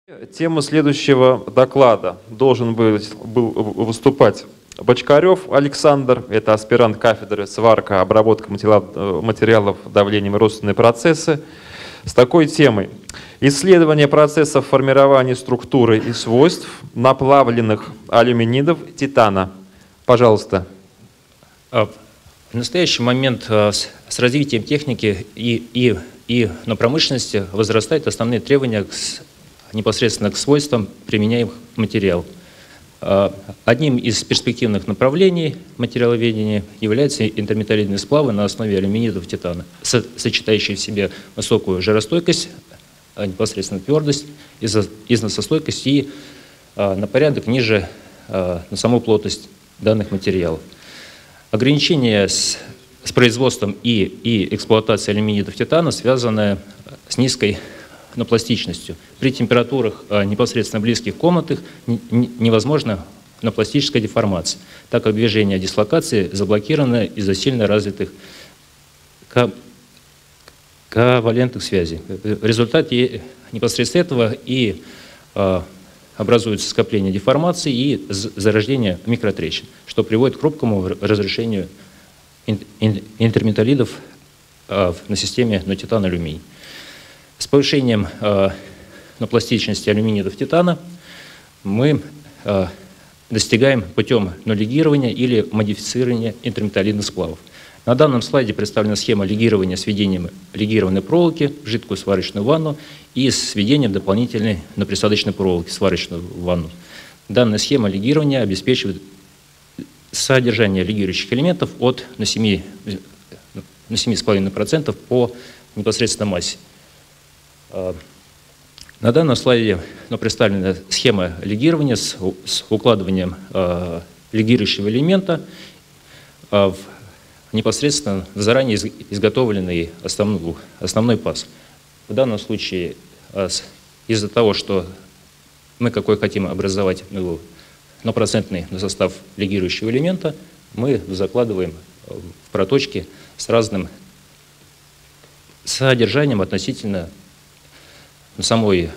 Тема следующего доклада. Должен был выступать Бочкарев Александр, это аспирант кафедры сварка, обработка материалов давлением и родственные процессы, с такой темой. Исследование процессов формирования структуры и свойств наплавленных алюминидов титана. Пожалуйста. В настоящий момент с развитием техники и на промышленности возрастают основные требования непосредственно к свойствам применяемых материалов. Одним из перспективных направлений материаловедения являются интерметаллидные сплавы на основе алюминидов титана, сочетающие в себе высокую жаростойкость, непосредственно твердость, износостойкость и на порядок ниже на саму плотность данных материалов. Ограничение с производством и эксплуатацией алюминидов титана связано с низкой пластичностью. При температурах непосредственно близких к комнатах невозможна пластическая деформация, так как движение дислокации заблокировано из-за сильно развитых ковалентных связей. В результате непосредственно этого и образуется скопление деформации и зарождение микротрещин, что приводит к хрупкому разрушению интерметаллидов на системе титан-алюминий. С повышением пластичности алюминидов титана мы достигаем путем легирования или модифицирования интерметаллидных сплавов. На данном слайде представлена схема легирования с введением легированной проволоки в жидкую сварочную ванну и с введением дополнительной присадочной проволоки в сварочную ванну. Данная схема легирования обеспечивает содержание легирующих элементов от 7,5% по непосредственно массе. На данном слайде представлена схема легирования с укладыванием легирующего элемента в непосредственно заранее изготовленный основной паз. В данном случае из-за того, что мы какой хотим образовать процентный состав легирующего элемента, мы закладываем в проточки с разным содержанием относительно самой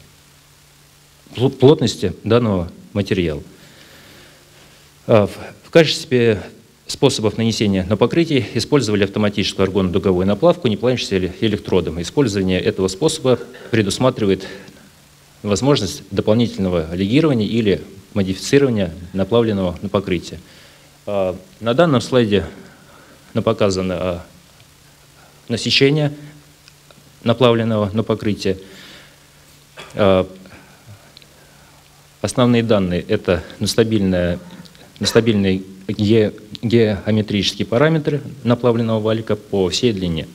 плотности данного материала. В качестве способов нанесения на покрытие использовали автоматическую аргонно-дуговую наплавку, не плавящимся электродом. Использование этого способа предусматривает возможность дополнительного легирования или модифицирования наплавленного на покрытие. На данном слайде показано насечение наплавленного на покрытие. Основные данные – это стабильные геометрические параметры наплавленного валика по всей длине.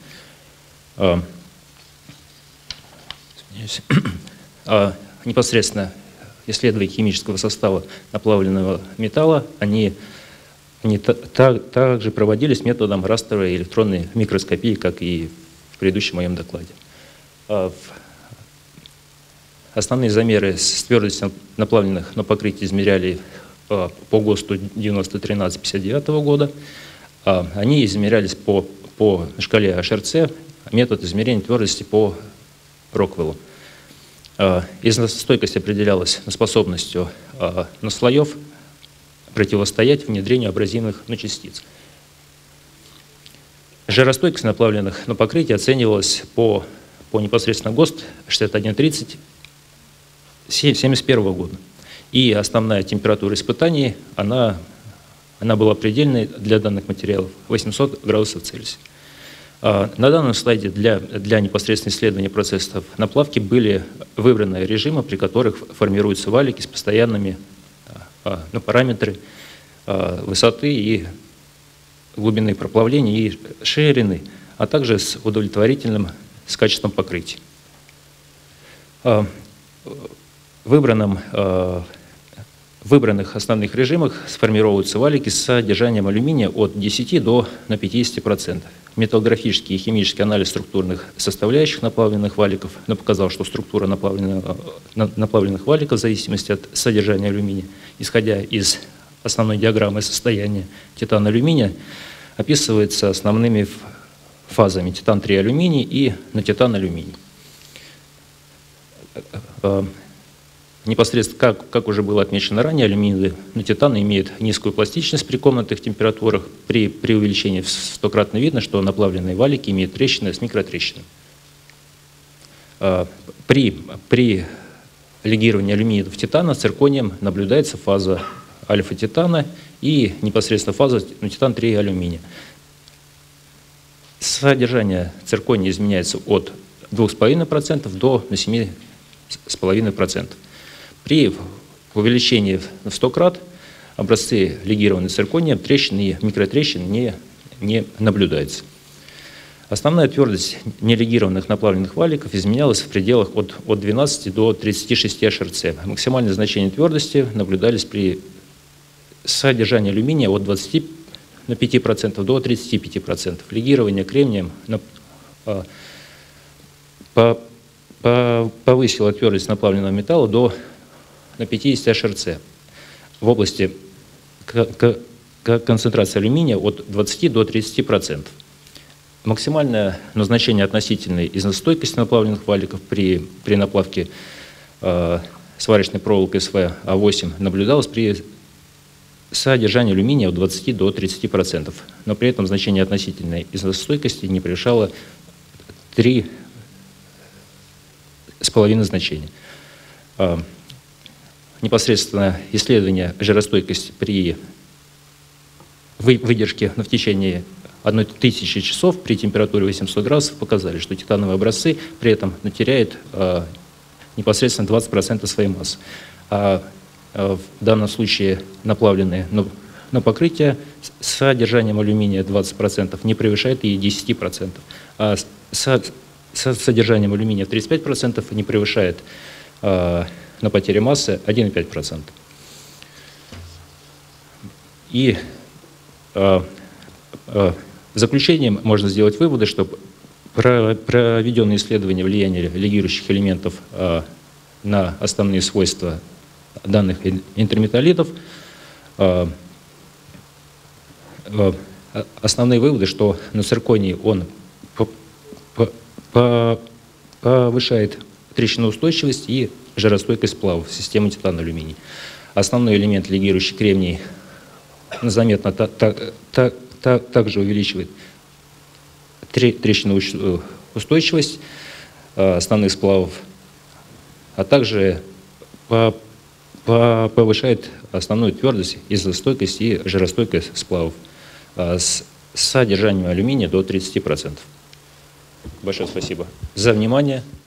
Непосредственно исследования химического состава наплавленного металла, они также проводились методом растровой электронной микроскопии, как и в предыдущем моем докладе. Основные замеры с твердостью наплавленных на покрытии измеряли по ГОСТу 9013/59 года. Они измерялись по шкале HRC, метод измерения твердости по Роквеллу. Износостойкость определялась способностью слоев противостоять внедрению абразивных частиц. Жаростойкость наплавленных на покрытии оценивалась по непосредственно ГОСТ 6130 1971 года. И основная температура испытаний, она была предельной для данных материалов – 800 градусов Цельсия. На данном слайде для непосредственного исследования процессов наплавки были выбраны режимы, при которых формируются валики с постоянными параметрами высоты и глубины проплавления и ширины, а также с удовлетворительным качеством покрытия. В выбранных основных режимах сформировываются валики с содержанием алюминия от 10 до 50%. Металлографический и химический анализ структурных составляющих наплавленных валиков показал, что структура наплавленных валиков в зависимости от содержания алюминия, исходя из основной диаграммы состояния титана-алюминия, описывается основными фазами титан-3 алюминий и титан-алюминий. непосредственно, как уже было отмечено ранее, алюминий, титан имеет низкую пластичность при комнатных температурах. При увеличении в 100-кратно видно, что наплавленные валики имеют трещины с микротрещинами. При легировании алюминия в титана цирконием наблюдается фаза альфа-титана и непосредственно фаза титан-3 алюминия. Содержание циркония изменяется от 2,5% до 7,5%. При увеличении в 100 крат образцы легированные цирконием трещин и микротрещин не наблюдается. Основная твердость нелегированных наплавленных валиков изменялась в пределах от 12 до 36 ШРЦ. Максимальные значения твердости наблюдались при содержании алюминия от 25% до 35%. Легирование кремнием повысило твердость наплавленного металла на 50 ШРЦ. В области концентрации алюминия от 20 до 30%. Максимальное назначение относительной износостойкости наплавленных валиков при наплавке сварочной проволокой СВ-А8 наблюдалось при содержании алюминия от 20 до 30%, но при этом значение относительной износостойкости не превышало 3,5 значения. Непосредственно исследование жиростойкости при выдержке в течение 1000 часов при температуре 800 градусов показали, что титановые образцы при этом теряют непосредственно 20% своей массы. А в данном случае наплавленные на покрытие с содержанием алюминия 20% не превышает и 10%. А с содержанием алюминия 35% не превышает на потере массы 1,5%. И в заключение можно сделать выводы, что проведенные исследования влияния легирующих элементов на основные свойства данных интерметаллитов, основные выводы, что на цирконии он повышает трещиноустойчивость и жаростойкость сплавов системы титан-алюминий. Основной элемент, легирующий кремний, заметно также увеличивает трещиноустойчивость основных сплавов, а также повышает основную твердость, износостойкость и жаростойкость сплавов с содержанием алюминия до 30%. Большое спасибо за внимание.